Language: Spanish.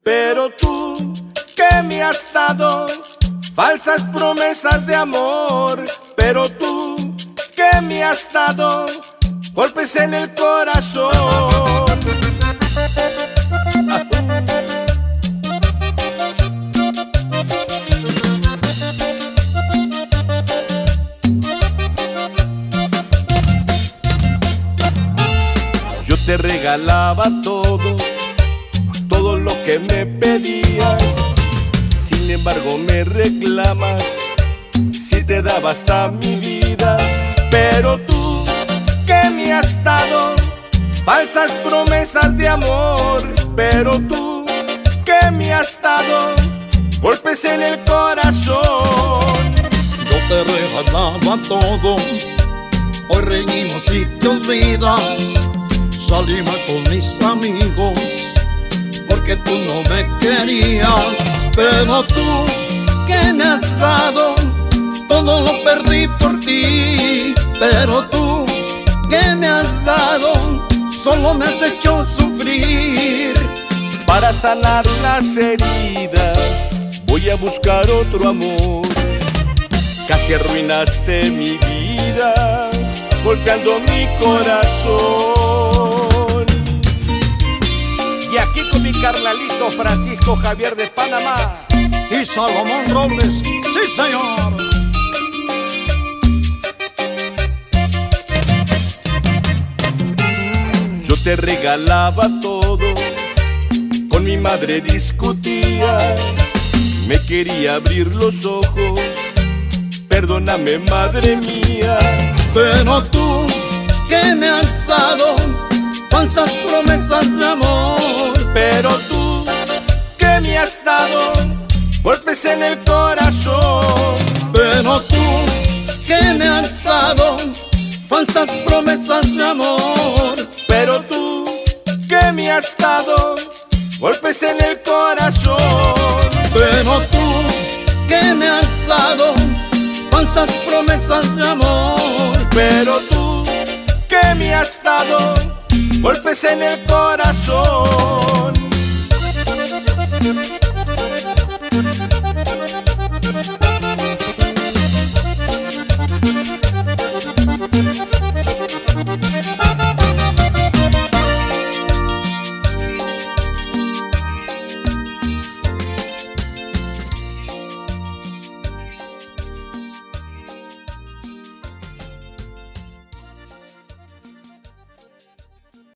Pero tú que me has dado falsas promesas de amor. Pero tú que me has dado golpes en el corazón. Yo te regalaba todo lo que me pedías. Sin embargo me reclamas si te daba hasta mi vida. Pero tú que me has dado falsas promesas de amor. Pero tú que me has dado golpes en el corazón. Yo te regalaba todo, hoy reñimos y te olvidas. Salimos con mis amigos porque tú no me querías. Pero tú que me has dado todo lo perdí por ti. Pero tú que me has dado solo me has hecho sufrir. Para sanar las heridas voy a buscar otro amor. Casi arruinaste mi vida golpeando mi corazón. Y aquí con mi carnalito Francisco Javier de Panamá y Salomón Robles, sí señor. Yo te regalaba todo, con mi madre discutía, me quería abrir los ojos, perdóname madre mía. Pero tú que me has dado falsas promesas de amor. Pero tú que me has dado golpes en el corazón. Pero tú que me has dado falsas promesas de amor. Pero tú que me has dado golpes en el corazón. Pero tú que me has dado falsas promesas de amor. Pero tú que me has dado golpes en el corazón.